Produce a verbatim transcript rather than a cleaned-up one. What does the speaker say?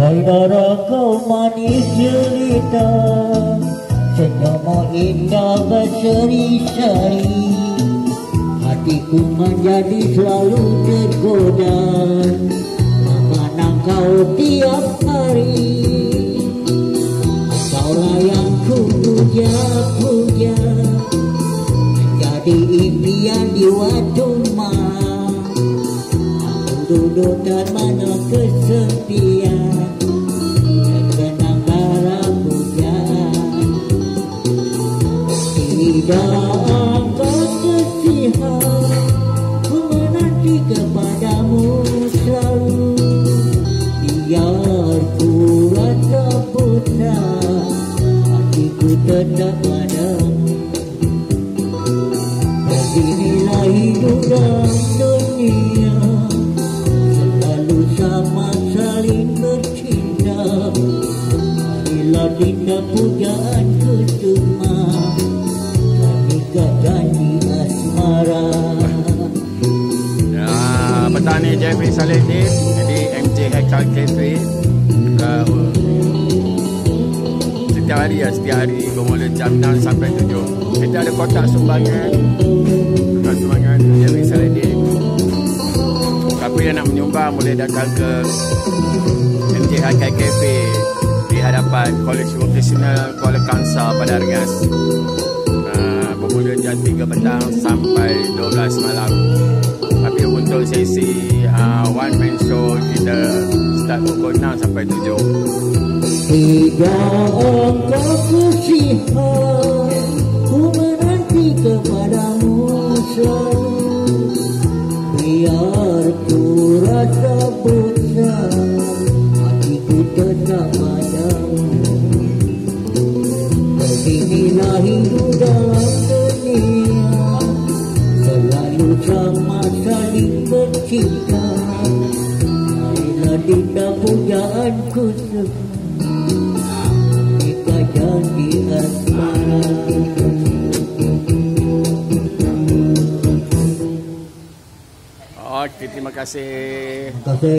Hai darah kau manis jelita, senyummu indah berseri-seri. Hatiku menjadi selalu tergoda, mengenang kau tiap hari. Kaulah yang ku puja-puja, menjadi impian di waktu malam. Aku duduk dan mana kesepian, terkenang darah pujaan. Tidak angkat kesihan, ku menanti kepadamu selalu. Biar ku rasa putar, hatiku tetap padamu. Beginilah hidup dalam dunia, selalu sama saling bercinta. Marilah tindak pujaan kusuma, nikah janji asmara. Ya, petani Jeffrey Salihin jadi M J Haikal Cafe. Uh, setiap hari ya, setiap hari bermula jam enam sampai tujuh. Kita ada kotak sumbangan, kotak sumbangan Jeffrey Salihin. Siapa yang nak menyumbang boleh datang ke M J Haikal Cafe di hadapan Kolej Vocasional Kuala Kangsar pada Rengas. Uh, bermula jam tiga petang sampai dua belas malam. Tapi untuk sesi uh, one man show kita start pukul enam sampai tujuh. Tidak engkau kesihan, ku menanti kepadamu selalu. Biar ku rasa bosan, hatiku tetap padamu. Beginilah hidup dalam dunia, selalu sama saling bercinta. Marilah dinda pujaanku semua, nikah janji asmara. Okey, terima kasih. Terima kasih.